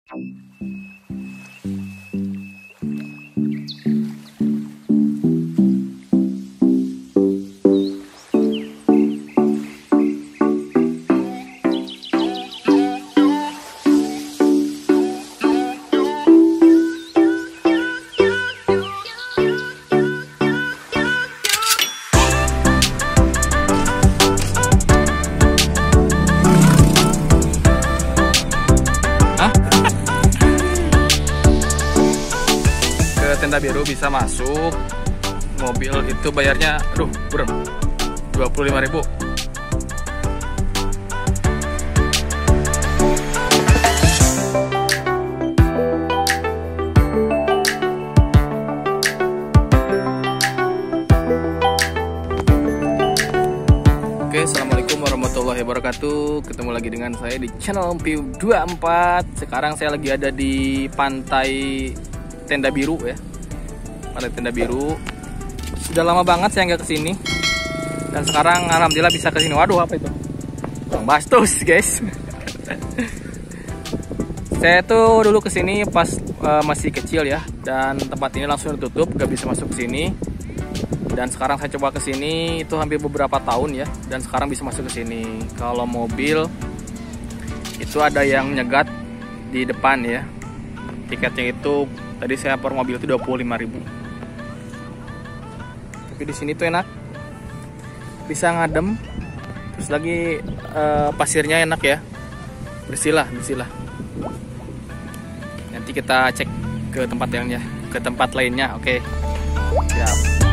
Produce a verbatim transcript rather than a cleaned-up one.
Tenda biru bisa masuk mobil itu bayarnya aduh berem dua puluh lima ribu. Oke, assalamualaikum warahmatullahi wabarakatuh. Ketemu lagi dengan saya di channel View dua puluh empat. Sekarang saya lagi ada di pantai Tenda Biru ya. Pantai Tenda Biru. Sudah lama banget saya nggak kesini. Dan sekarang alhamdulillah bisa kesini. Waduh, apa itu? Bang Bastos, guys. Saya tuh dulu kesini pas uh, masih kecil ya. Dan tempat ini langsung ditutup, nggak bisa masuk ke sini. Dan sekarang saya coba kesini itu hampir beberapa tahun ya. Dan sekarang bisa masuk ke sini. Kalau mobil itu ada yang nyegat di depan ya. Tiketnya itu tadi saya per mobil itu dua puluh lima ribu. Tapi di sini tuh enak, bisa ngadem, terus lagi uh, pasirnya enak ya, bersih lah, bersih lah. Nanti kita cek ke tempat lainnya, ke tempat lainnya, oke? Siap.